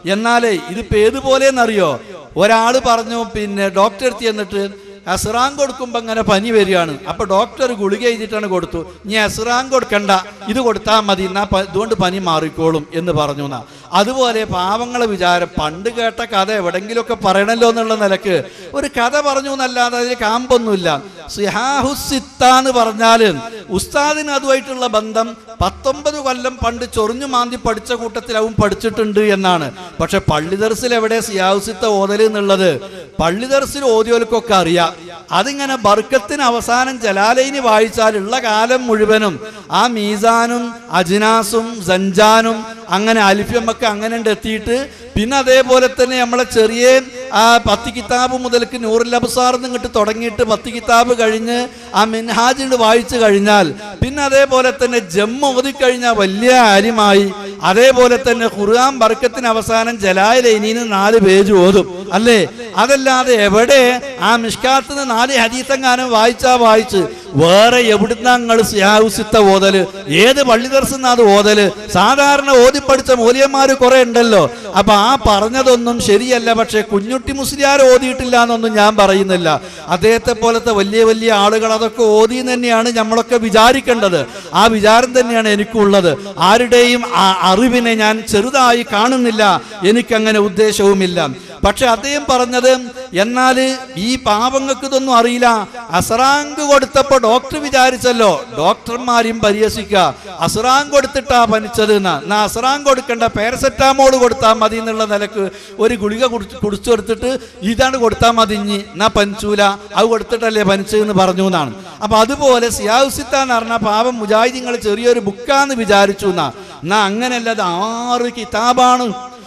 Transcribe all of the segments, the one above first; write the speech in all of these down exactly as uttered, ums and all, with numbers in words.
എന്നാലേ ഇതിപ്പോ ഏതുപോലെന്നറിയോ, ഒരാള് പറഞ്ഞു പിന്നെ ഡോക്ടർ അടുത്ത് ചെന്നിട്ട് അസ്റാൻ കൊടുക്കുമ്പോ അങ്ങനെ പനി വരികയാണ്. അപ്പൊ ഡോക്ടർ ഗുളിക എഴുതിയിട്ടാണ് കൊടുത്തു. ഇനി അസ്റാൻ കൊടുക്കണ്ട, ഇത് കൊടുത്താൽ മതി, എന്നാ ഇതുകൊണ്ട് പനി മാറിക്കോളും എന്ന് പറഞ്ഞു. എന്നാ അതുപോലെ പാവങ്ങളെ വിചാരം പണ്ട് കേട്ട കഥ എവിടെങ്കിലുമൊക്കെ പറയണല്ലോ എന്നുള്ള നിലക്ക് ഒരു കഥ പറഞ്ഞു എന്നല്ലാതെ അതിൽ കാമ്പൊന്നുമില്ല. സിഹാഹുസിത്ത എന്ന് പറഞ്ഞാല് ഉസ്താദിന് അതുമായിട്ടുള്ള ബന്ധം പത്തൊമ്പത് കൊല്ലം പണ്ട് ചൊറിഞ്ഞു മാന്തി പഠിച്ച കൂട്ടത്തിൽ അവൻ പഠിച്ചിട്ടുണ്ട് എന്നാണ്. പക്ഷെ പള്ളി ദർസിൽ എവിടെ സിയാഹുസിത്ത ഓതല് എന്നുള്ളത് പള്ളി ദർസിൽ ഓതിയോൽക്കൊക്കെ അറിയാം. അതിങ്ങനെ ബർക്കത്തിന് അവസാനം ജലാലൈനി വായിച്ചാലുള്ള കാലം മുഴുവനും ആ മീസാനും അജ്നാസും സഞ്ചാനും അങ്ങനെ അലിഫ്യമൊക്കെ അങ്ങനെ എത്തിയിട്ട് പിന്നെ അതേപോലെ തന്നെ നമ്മളെ ചെറിയ ആ പത്ത് കിതാബ് മുതൽക്ക് നൂറുൽ അബ്സാർ ഇങ്ങോട്ട് തുടങ്ങിയിട്ട് പത്ത് കിതാബ് കഴിഞ്ഞ് ആ മിൻഹാജ് വായിച്ചു കഴിഞ്ഞാൽ പിന്നെ അതേപോലെ തന്നെ ജമ്മ ഓതിക്കഴിഞ്ഞാൽ വലിയ കാര്യമായി. അതേപോലെ തന്നെ ഖുർആൻ ബർക്കത്തിന് അവസാനം ജലാലൈനിന്ന് നാല് പേജ് ഓതും അല്ലേ. അതല്ലാതെ എവിടെ ആ മിഷ്കാത്തിന് നാല് ഹദീസെങ്ങാനും വായിച്ചാ വായിച്ച് വേറെ എവിടുന്നാ നിങ്ങൾ സിയാഹുസിത്ത ഓതല്? ഏത് പള്ളി ദർസിന്നാ അത് ഓതല്? സാധാരണ ഓതി പഠിച്ച മൂല്യന്മാര് കുറെ ഉണ്ടല്ലോ. അപ്പൊ ആ പറഞ്ഞതൊന്നും ശരിയല്ല. പക്ഷെ കുഞ്ഞുട്ടി മുസ്ലിയാർ ഓതിയിട്ടില്ല എന്നൊന്നും ഞാൻ പറയുന്നില്ല. അദ്ദേഹത്തെ പോലത്തെ വലിയ വലിയ ആളുകൾ അതൊക്കെ ഓതി തന്നെയാണ് നമ്മളൊക്കെ വിചാരിക്കേണ്ടത്. ആ വിചാരം തന്നെയാണ് എനിക്കുള്ളത്. ആരുടെയും ആ അറിവിനെ ഞാൻ ചെറുതായി കാണുന്നില്ല, എനിക്കങ്ങനെ ഉദ്ദേശവുമില്ല. പക്ഷെ അദ്ദേഹം പറഞ്ഞത് എന്നാല് ഈ പാവങ്ങൾക്ക് ഇതൊന്നും അറിയില്ല. അസ്റാങ്ക് കൊടുത്തപ്പോ ഡോക്ടർ വിചാരിച്ചല്ലോ ഡോക്ടർമാരെയും പരിഹസിക്കുക, അസ്റാങ്ക് കൊടുത്തിട്ടാ പനിച്ചത് എന്നാ. എന്നാ അസ്റാങ്ക് കൊടുക്കണ്ട, പാരസെറ്റാമോൾ കൊടുത്താൽ മതി എന്നുള്ള നിലക്ക് ഒരു ഗുളിക കുടിച്ചു കുടിച്ചു കൊടുത്തിട്ട് ഇതാണ് കൊടുത്താൽ മതി, ഇഞ്ഞി എന്നാ പനിച്ചൂല, അത് കൊടുത്തിട്ടല്ലേ പനിച്ചതെന്ന് പറഞ്ഞു എന്നാണ്. അപ്പൊ അതുപോലെ സിയാഹുസിത്ത എന്ന് പറഞ്ഞ പാവം മുജാഹിദീങ്ങൾ ചെറിയൊരു ബുക്കാന്ന് വിചാരിച്ചു എന്നാ. എന്നാ അങ്ങനെയല്ല, അത് ആറ് കിതാബാണ്,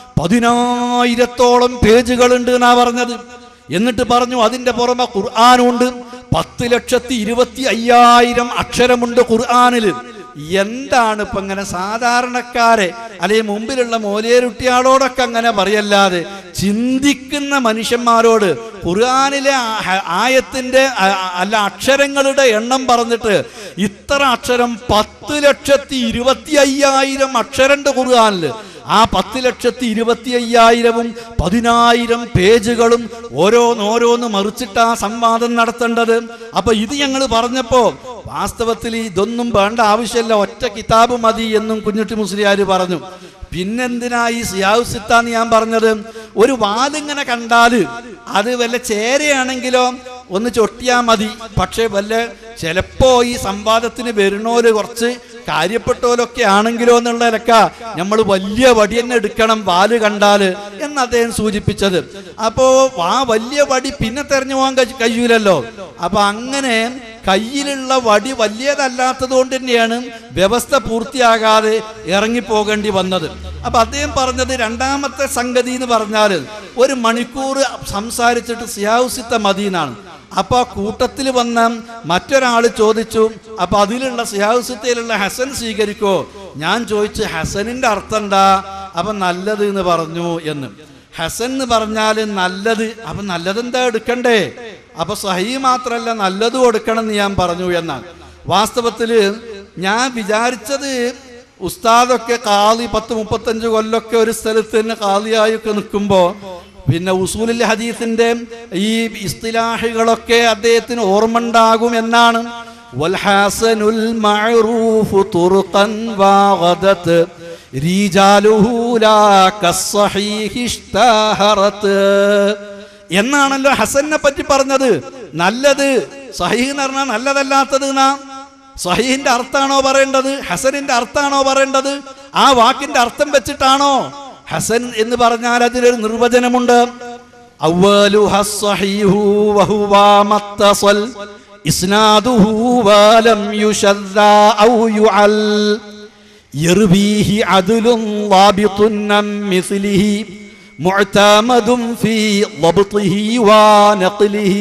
പതിനായിരത്തോളം പേജുകളുണ്ട് എന്നാ പറഞ്ഞത്. എന്നിട്ട് പറഞ്ഞു അതിന്റെ പുറമെ ഖുർആനുണ്ട്, പത്ത് ലക്ഷത്തി ഇരുപത്തി അയ്യായിരം അക്ഷരമുണ്ട് ഖുർആനിൽ. എന്താണ് ഇപ്പൊ ഇങ്ങനെ സാധാരണക്കാരെ അല്ലെങ്കിൽ മുമ്പിലുള്ള മോലിയരുട്ടിയാളോടൊക്കെ അങ്ങനെ പറയല്ലാതെ ചിന്തിക്കുന്ന മനുഷ്യന്മാരോട് ഖുർആനിലെ ആയത്തിന്റെ അല്ല അക്ഷരങ്ങളുടെ എണ്ണം പറഞ്ഞിട്ട് ഇത്ര അക്ഷരം പത്ത് ലക്ഷത്തി ഇരുപത്തി അയ്യായിരം അക്ഷരണ്ട് ഖുർആനില്. ആ പത്ത് ലക്ഷത്തി ഇരുപത്തി അയ്യായിരവും പതിനായിരം പേജുകളും ഓരോന്നോരോന്ന് മറിച്ചിട്ട് ആ സംവാദം നടത്തേണ്ടത്. അപ്പൊ ഇത് ഞങ്ങൾ പറഞ്ഞപ്പോ വാസ്തവത്തിൽ ഇതൊന്നും വേണ്ട ആവശ്യമില്ല, ഒറ്റ കിതാബ് മതി എന്നും കുഞ്ഞുട്ടി മുസ്ലിയാർ പറഞ്ഞു. പിന്നെന്തിനാ ഈ സിയാഹുസിത്താന്ന് ഞാൻ പറഞ്ഞത്? ഒരു വാലിങ്ങനെ കണ്ടാല് അത് വല്ല ചേരയാണെങ്കിലോ ഒന്ന് ചൊട്ടിയാ മതി. പക്ഷെ വല്ല ചിലപ്പോ ഈ സംവാദത്തിന് വരുന്നോര് കുറച്ച് കാര്യപ്പെട്ടോലൊക്കെ ആണെങ്കിലോ എന്നുള്ളതിലൊക്ക നമ്മൾ വലിയ വടി തന്നെ എടുക്കണം വാല് കണ്ടാല് എന്ന് അദ്ദേഹം സൂചിപ്പിച്ചത്. അപ്പോ ആ വലിയ വടി പിന്നെ തെരഞ്ഞു പോകാൻ കഴിയൂലല്ലോ. അപ്പൊ അങ്ങനെ കയ്യിലുള്ള വടി വലിയതല്ലാത്തത് കൊണ്ട് തന്നെയാണ് വ്യവസ്ഥ പൂർത്തിയാകാതെ ഇറങ്ങിപ്പോകേണ്ടി വന്നത്. അപ്പൊ അദ്ദേഹം പറഞ്ഞത് രണ്ടാമത്തെ സംഗതി എന്ന് പറഞ്ഞാൽ ഒരു മണിക്കൂർ സംസാരിച്ചിട്ട് സിയാഹുസിത്ത മദീനാണ്. അപ്പൊ ആ കൂട്ടത്തിൽ വന്ന മറ്റൊരാൾ ചോദിച്ചു, അപ്പൊ അതിലുള്ള സിയാഹുസിത്തയിലുള്ള ഹസൻ സ്വീകരിക്കോ? ഞാൻ ചോദിച്ചു ഹസനിന്റെ അർത്ഥം എന്താ? അപ്പൊ നല്ലത് എന്ന് പറഞ്ഞു എന്ന്. ഹസൻ എന്ന് പറഞ്ഞാല് നല്ലത്. അപ്പൊ നല്ലതെന്താ എടുക്കണ്ടേ? അപ്പൊ സഹീ മാത്രല്ല നല്ലത് കൊടുക്കണം എന്ന് ഞാൻ പറഞ്ഞു എന്നാണ്. വാസ്തവത്തില് ഞാൻ വിചാരിച്ചത് ഉസ്താദൊക്കെ കാളി പത്ത് മുപ്പത്തഞ്ച് കൊല്ലൊക്കെ ഒരു സ്ഥലത്ത് തന്നെ കാളിയായൊക്കെ നിൽക്കുമ്പോ പിന്നെ ഉസൂലുൽ ഹദീസിന്റെ ഈ ഇസ്തിലാഹുകളൊക്കെ അദ്ദേഹത്തിന് ഓർമ്മ ഉണ്ടാകും എന്നാണ്. വൽഹസനുൽ മഅറൂഫു തുർഖൻ വഗദത് റിജാലുഹു ലാ കസ്സഹീഹി ഇഷ്തഹറത് എന്നാണല്ലോ ഹസനെ പറ്റി പറഞ്ഞത്. നല്ലത് സഹീഹ് എന്ന് പറഞ്ഞാൽ നല്ലതല്ലാത്തത് എന്നാ. സഹീഹിന്റെ അർത്ഥമാണോ പറയേണ്ടത്? ഹസനിന്റെ അർത്ഥമാണോ പറയേണ്ടത്? ആ വാക്കിന്റെ അർത്ഥം വെച്ചിട്ടാണോ? ഹസൻ എന്ന് പറഞ്ഞാൽ അതിലൊരു നിർവചനമുണ്ട്. അവ്വലുഹു സ്വഹീഹു വഹുവ മത്തസൽ ഇസ്നാദുഹു വലം യുശദ്ദ ഔ യുഅൽ യർവീഹി അദ്ലുൻ ളാബിതുൻ മിസ്ലിഹി മുഅ്തമദുൻ ഫീ ളബ്തിഹി വനഖ്ലിഹി.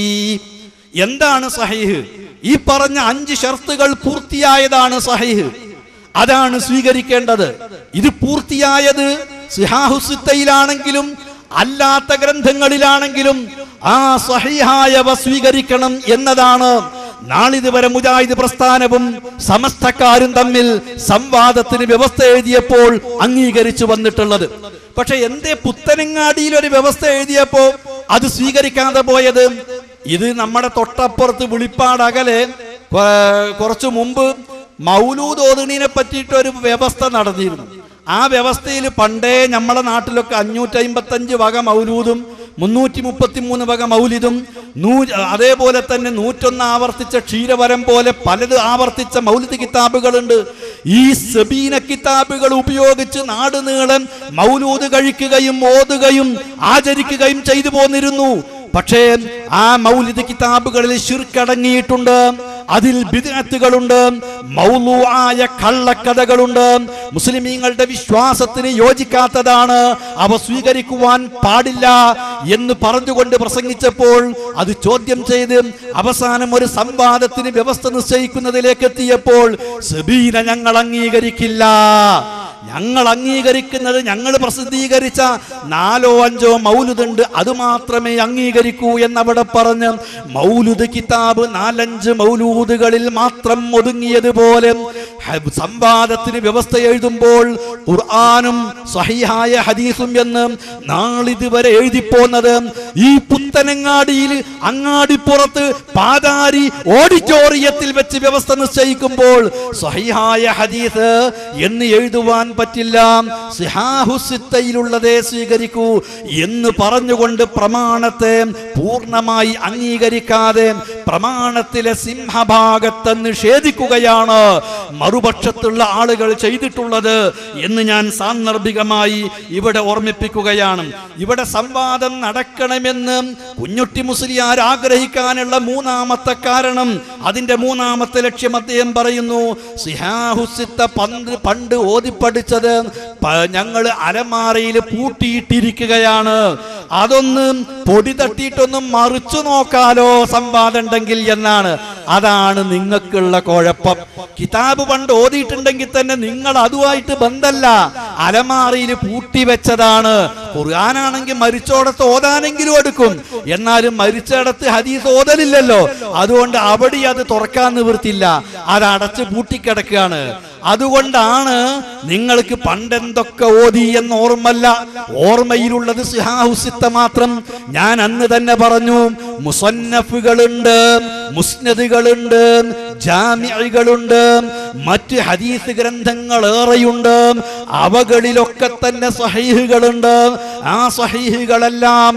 എന്താണ് സഹീഹ്? ഈ പറഞ്ഞ അഞ്ച് ഷർത്തുകൾ പൂർത്തിയായതാണ് സഹീഹ്. അതാണ് സ്വീകരിക്കേണ്ടത്. ഇത് പൂർത്തിയായത് സിഹാഹുസിത്തയിലാണെങ്കിലും അല്ലാത്ത ഗ്രന്ഥങ്ങളിലാണെങ്കിലും ആ സഹീഹായവ സ്വീകരിക്കണം എന്നതാണ് നാളിതുവരെ മുജാഹിദ് പ്രസ്ഥാനവും സമസ്തക്കാരും തമ്മിൽ സംവാദത്തിന് വ്യവസ്ഥ എഴുതിയപ്പോൾ അംഗീകരിച്ചു വന്നിട്ടുള്ളത്. പക്ഷെ എന്തേ പുത്തനങ്ങാടിയിൽ ഒരു വ്യവസ്ഥ എഴുതിയപ്പോ അത് സ്വീകരിക്കാതെ പോയത്? ഇത് നമ്മുടെ തൊട്ടപ്പുറത്ത് വിളിപ്പാട് അകലെ കുറച്ചു മുമ്പ് മൗലൂദ് ഓതുണീനെ പറ്റിയിട്ട് ഒരു വ്യവസ്ഥ നടന്നിരുന്നു. ആ വ്യവസ്ഥയിൽ പണ്ടേ നമ്മളെ നാട്ടിലൊക്കെ അഞ്ഞൂറ്റി അമ്പത്തി അഞ്ച് വക മൗലൂദും മുന്നൂറ്റി മുപ്പത്തി മൂന്ന് വക മൗലിദും നൂ അതേപോലെ തന്നെ നൂറ്റൊന്ന് ആവർത്തിച്ച ക്ഷീരവരം പോലെ പലത് ആവർത്തിച്ച മൗലിദ് കിതാബുകളുണ്ട്. ഈ സബീന കിതാബുകൾ ഉപയോഗിച്ച് നാടുനീളം മൗലൂദ് കഴിക്കുകയും ഓതുകയും ആചരിക്കുകയും ചെയ്തു പോന്നിരുന്നു. പക്ഷേ ആ മൗലിദ് കിതാബുകളിൽ ശിർക്ക് അടങ്ങിയിട്ടുണ്ട്, അതിൽ ബിദ്അത്തുകളുണ്ട്, മൗലൂആയ കള്ളക്കഥകളുണ്ട്, മുസ്ലിമീങ്ങളുടെ വിശ്വാസത്തിന് യോജിക്കാത്തതാണ്, അവ സ്വീകരിക്കുവാൻ പാടില്ല എന്ന് പറഞ്ഞുകൊണ്ട് പ്രസംഗിച്ചപ്പോൾ അത് ചോദ്യം ചെയ്ത് അവസാനം ഒരു സംവാദത്തിന് വ്യവസ്ഥ നിശ്ചയിക്കുന്നതിലേക്ക് എത്തിയപ്പോൾ സബീന ഞങ്ങൾ അംഗീകരിക്കില്ല, ഞങ്ങൾ അംഗീകരിക്കുന്നത് ഞങ്ങൾ പ്രസിദ്ധീകരിച്ച നാലോ അഞ്ചോ മൗലുദുണ്ട്, അത് മാത്രമേ അംഗീകരിക്കൂ എന്നവിടെ പറഞ്ഞ് മൗലുദ് കിതാബ് നാലഞ്ച് മൗലൂദുകളിൽ മാത്രം ഒതുങ്ങിയതുപോലെ സംവാദത്തിന് വ്യവസ്ഥ എഴുതുമ്പോൾ ഖുർആനും സ്വഹീഹായ ഹദീസും എന്ന് നാളിതുവരെ എഴുതിപ്പോന്നത് ഈ പുത്തനങ്ങാടിയിൽ അങ്ങാടിപ്പുറത്ത് പാതാരി ഓഡിറ്റോറിയത്തിൽ വെച്ച് വ്യവസ്ഥ നിശ്ചയിക്കുമ്പോൾ സ്വഹീഹായ ഹദീസ് എന്ന് എഴുതുവാൻ പറ്റില്ല, സിഹാഹുസിത്തയിലുള്ളതേ സ്വീകരിക്കൂ എന്ന് പറഞ്ഞുകൊണ്ട് പ്രമാണത്തെ പൂർണ്ണമായി അംഗീകരിക്കാതെ പ്രമാണത്തിലെ സിംഹഭാഗത്തെ നിഷേധിക്കുകയാണ് മറുപക്ഷത്തുള്ള ആളുകൾ ചെയ്തിട്ടുള്ളത് എന്ന് ഞാൻ സാന്ദർഭികമായി ഇവിടെ ഓർമ്മിപ്പിക്കുകയാണ്. ഇവിടെ സംവാദം നടക്കണമെന്ന് കുഞ്ഞുട്ടി മുസ്ലിയാർ ആഗ്രഹിക്കാനുള്ള മൂന്നാമത്തെ കാരണം, അതിന്റെ മൂന്നാമത്തെ ലക്ഷ്യം അദ്ദേഹം പറയുന്നു, സിഹാഹുസിത്ത പണ്ട് പണ്ട് ഓതിപ്പടിച്ചത് ഞങ്ങൾ അലമാരയിൽ പൂട്ടിയിട്ടിരിക്കുകയാണ്, അതൊന്ന് പൊടി തട്ടിയിട്ടൊന്നും മറിച്ചു നോക്കാലോ സംവാദം ഉണ്ടെങ്കിൽ എന്നാണ്. അതാണ് നിങ്ങൾക്കുള്ള കുഴപ്പം. കിതാബ് പണ്ട് ഓതിയിട്ടുണ്ടെങ്കിൽ തന്നെ നിങ്ങൾ അതുമായിട്ട് ബന്ധമല്ല, അലമാറയിൽ പൂട്ടി വെച്ചതാണ്. ഖുർആനാണെങ്കിൽ മരിച്ചോടത്ത് ഓതാനെങ്കിലും എടുക്കും, എന്നാലും മരിച്ചിടത്ത് ഹദീസ് ഓതലില്ലല്ലോ, അതുകൊണ്ട് അവിടെ അത് തുറക്കാൻ നിവൃത്തില്ല, അത് അടച്ച് പൂട്ടിക്കിടക്കുകയാണ്. അതുകൊണ്ടാണ് നിങ്ങൾക്ക് പണ്ടെന്തൊക്കെ ഓതി എന്ന് ഓർമ്മല്ല, ഓർമ്മയിലുള്ളത് സിഹാഹുസിത്ത മാത്രം. ഞാൻ അന്ന് തന്നെ പറഞ്ഞു, മുസന്നഫുകളുണ്ട്, മുസ്നദുകളുണ്ട്, ജാമിഅകളുണ്ട്, മറ്റ് ഹദീസ് ഗ്രന്ഥങ്ങൾ ഏറെയുണ്ട്, അവകളിലൊക്കെ തന്നെ സ്വഹീഹുകളുണ്ട്. ആ സ്വഹീഹുകളെല്ലാം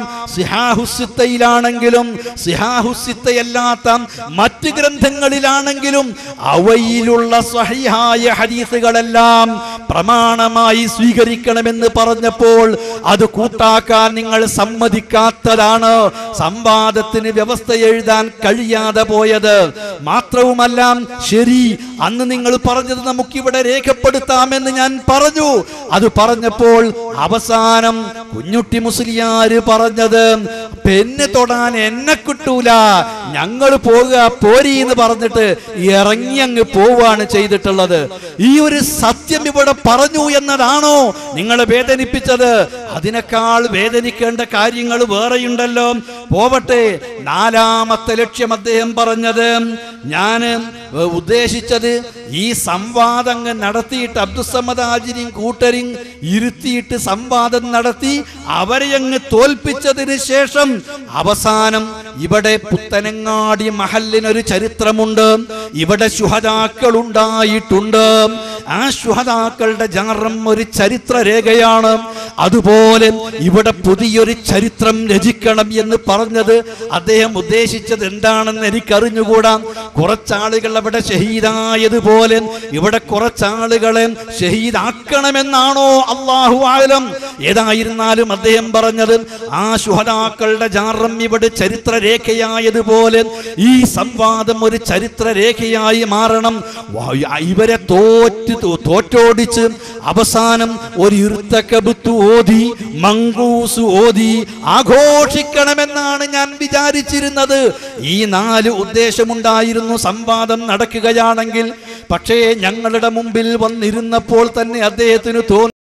സിഹാഹുസിത്തയിലാണെങ്കിലും സിഹാഹുസിത്തയല്ലാത്ത മറ്റ് ഗ്രന്ഥങ്ങളിലാണെങ്കിലും അവയിലുള്ള സ്വഹീഹായ ഹദീസുകളെല്ലാം പ്രമാണമായി സ്വീകരിക്കണമെന്ന് പറഞ്ഞപ്പോൾ അത് കൂട്ടാക്കാൻ നിങ്ങൾ സമ്മതിക്കാത്തതാണ് സംവാദത്തിന് വ്യവസ്ഥ എഴുതാൻ കഴിയാതെ പോയത്. മാത്രവുമല്ല, ശരി, അന്ന് നിങ്ങൾ പറഞ്ഞത് നമുക്കിവിടെ രേഖപ്പെടുത്താമെന്ന് ഞാൻ പറഞ്ഞു. അത് പറഞ്ഞപ്പോൾ അവസാനം കുഞ്ഞുട്ടി മുസ്ലിയാര് പറഞ്ഞത്, പെണ്ണ് തൊടാൻ എന്നെ കിട്ടൂല, ഞങ്ങൾ പോകുക പോരി എന്ന് പറഞ്ഞിട്ട് ഇറങ്ങി അങ്ങ് പോവാണ് ചെയ്തിട്ടുള്ളത്. ഈ ഒരു സത്യം ഇവിടെ പറഞ്ഞു എന്നതാണോ നിങ്ങളെ വേദനിപ്പിച്ചത്? അതിനേക്കാൾ വേദനിക്കേണ്ട കാര്യങ്ങൾ വേറെയുണ്ടല്ലോ. പോവട്ടെ, നാലാമത്തെ ലക്ഷ്യം അദ്ദേഹം പറഞ്ഞത്, ഞാൻ ഉദ്ദേശിച്ചത് ഈ സംവാദങ്ങൾ നടത്തിയിട്ട് അബ്ദുസ്സമദ് ഹാജിരിയും കൂട്ടരും ഇരുത്തിയിട്ട് സംവാദം നടത്തി അവരെ അങ്ങ് തോൽപ്പിച്ചതിന് ശേഷം അവസാനം ഇവിടെ പുത്തനങ്ങാടി മഹലിനൊരു ചരിത്രമുണ്ട്, ഇവിടെ ശുഹദാക്കൾ ഉണ്ടായിട്ടുണ്ട്, ആ ശുഹദാക്കളുടെ ജാറം ഒരു ചരിത്ര രേഖയാണ്. അതുപോലെ ഇവിടെ പുതിയൊരു ചരിത്രം രചിക്കണം എന്ന് പറഞ്ഞത് അദ്ദേഹം ഉദ്ദേശിച്ചത് എന്താണെന്ന് എനിക്കറിഞ്ഞുകൂടാ. കുറച്ചാളുകൾ അവിടെ ഷഹീദായതുപോലെ ഇവിടെ കുറച്ചാളുകളെ ഷഹീദാക്കണമെന്നാണോ അല്ലാഹു ആലം. ഏതായിരുന്നാലും അദ്ദേഹം പറഞ്ഞത് ആ ശുഹദാക്കളുടെ ജാറം ഇവിടെ ചരിത്ര രേഖയായതുപോലെ ഈ സംവാദം ഒരു ചരിത്ര രേഖയായി മാറണം. ഇവരെ തോറ്റ് തോറ്റോടിച്ച് അവസാനം ഒരു ഇർത്തകബത്ത് ഓതി മങ്കൂസ് ഓതി ആഘോഷിക്കണമെന്നാണ് ഞാൻ വിചാരിച്ചിരുന്നത്. ഈ നാല് ഉദ്ദേശമുണ്ടായിരുന്നു സംവാദം നടക്കുകയാണെങ്കിൽ. പക്ഷേ ഞങ്ങളുടെ മുമ്പിൽ വന്നിരുന്നപ്പോൾ തന്നെ അദ്ദേഹത്തിന് തോന്നി